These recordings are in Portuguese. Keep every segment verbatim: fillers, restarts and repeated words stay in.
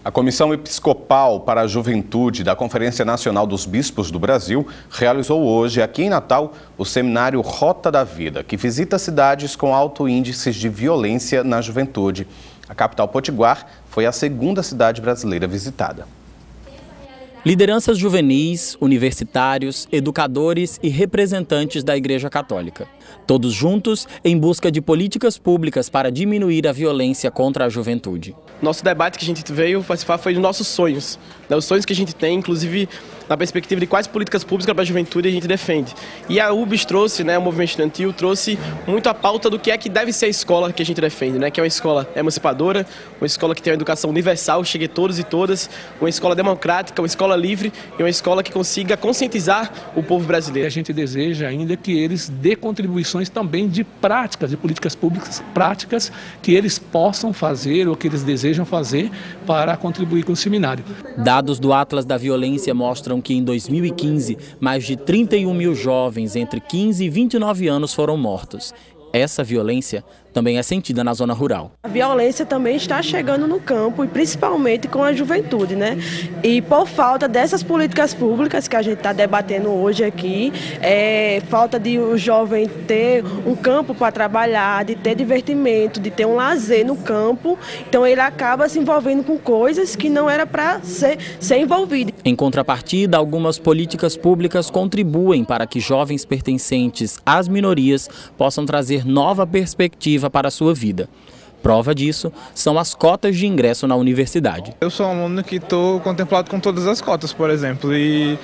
A Comissão Episcopal para a Juventude da Conferência Nacional dos Bispos do Brasil realizou hoje, aqui em Natal, o seminário Rota da Vida, que visita cidades com alto índice de violência na juventude. A capital potiguar foi a segunda cidade brasileira visitada. Lideranças juvenis, universitários, educadores e representantes da Igreja Católica. Todos juntos em busca de políticas públicas para diminuir a violência contra a juventude. Nosso debate que a gente veio participar foi dos nossos sonhos, né? Os sonhos que a gente tem, inclusive na perspectiva de quais políticas públicas para a juventude a gente defende. E a U B S trouxe, né, o movimento estudantil trouxe muito a pauta do que é que deve ser a escola que a gente defende, né? Que é uma escola emancipadora, uma escola que tem uma educação universal, chegue a todos e todas, uma escola democrática, uma escola livre e uma escola que consiga conscientizar o povo brasileiro. A gente deseja ainda que eles dê contribuições também de práticas, de políticas públicas práticas que eles possam fazer ou que eles desejam fazer para contribuir com o seminário. Dados do Atlas da Violência mostram que em dois mil e quinze, mais de trinta e um mil jovens entre quinze e vinte e nove anos foram mortos. Essa violência também é sentida na zona rural. A violência também está chegando no campo e principalmente com a juventude, né? E por falta dessas políticas públicas que a gente está debatendo hoje aqui, é, falta de o jovem ter um campo para trabalhar, de ter divertimento, de ter um lazer no campo, então ele acaba se envolvendo com coisas que não era para ser, ser envolvido. Em contrapartida, algumas políticas públicas contribuem para que jovens pertencentes às minorias possam trazer nova perspectiva para a sua vida. Prova disso são as cotas de ingresso na universidade. Eu sou um aluno que estou contemplado com todas as cotas, por exemplo, e,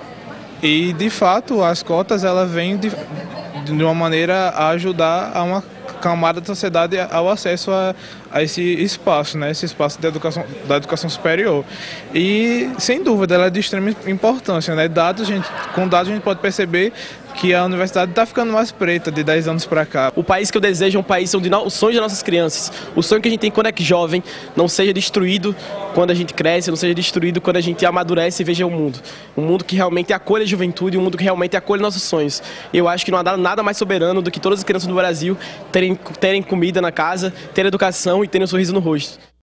e de fato as cotas elas vêm de, de uma maneira a ajudar a uma camada da sociedade ao acesso a, a esse espaço, né, esse espaço da educação, da educação superior. E, sem dúvida, ela é de extrema importância, né? Dados, gente, com dados a gente pode perceber que a universidade está ficando mais preta de dez anos para cá. O país que eu desejo é um país onde o sonho das nossas crianças, o sonho que a gente tem quando é jovem, não seja destruído quando a gente cresce, não seja destruído quando a gente amadurece e veja o mundo. Um mundo que realmente acolhe a juventude, um mundo que realmente acolhe nossos sonhos. Eu acho que não há nada mais soberano do que todas as crianças do Brasil terem, terem comida na casa, terem educação e terem um sorriso no rosto.